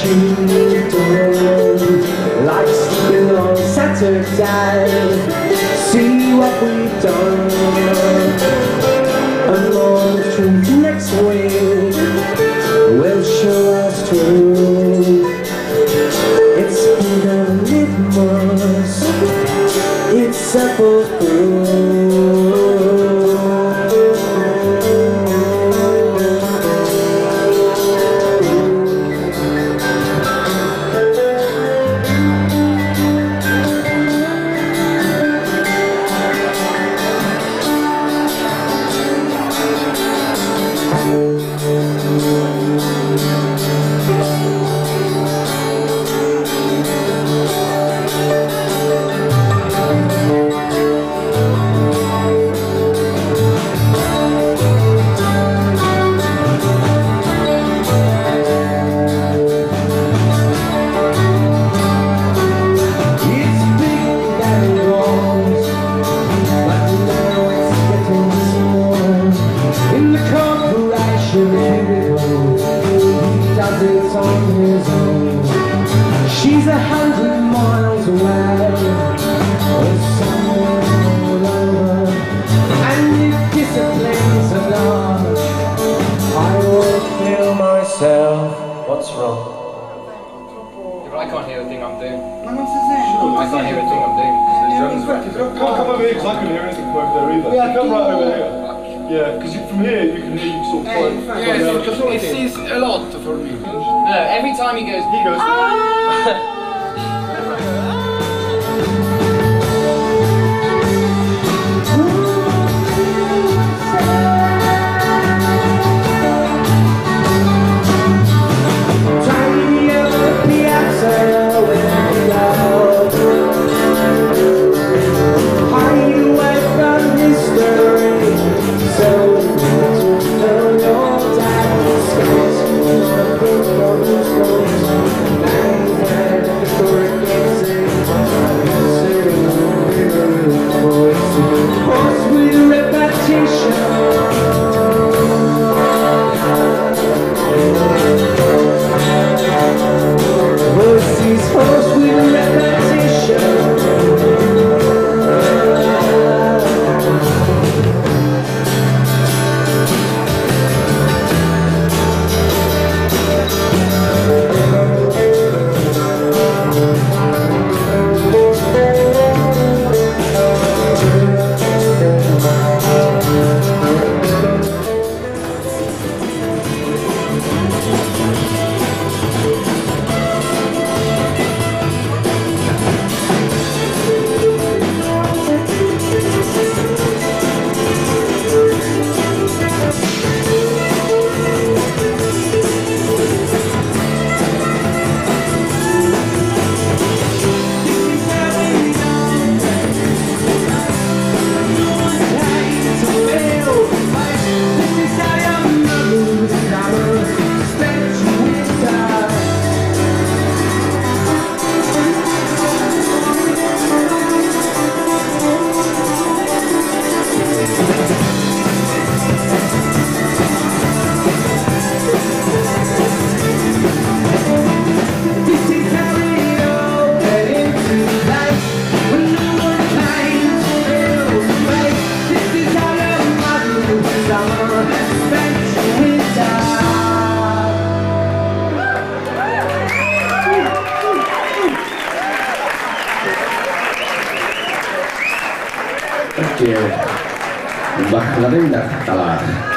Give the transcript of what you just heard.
you've done, like sleeping on Saturday. See what we've done, and more the truth next week will show us true. It's been a litmus, it's settled through. On his own. She's 100 miles away, or somewhere all over, and if discipline's a large, I will feel myself. What's wrong? Yeah, but I can't hear a thing I'm doing. I can't hear a thing I'm doing because the drums are active. Come over here because I couldn't hear anything from over there either. Yeah, come right over here. Yeah, because from here you can hear you sort of It sees a lot for me. No, every time he goes, Mbah Larinda kalah.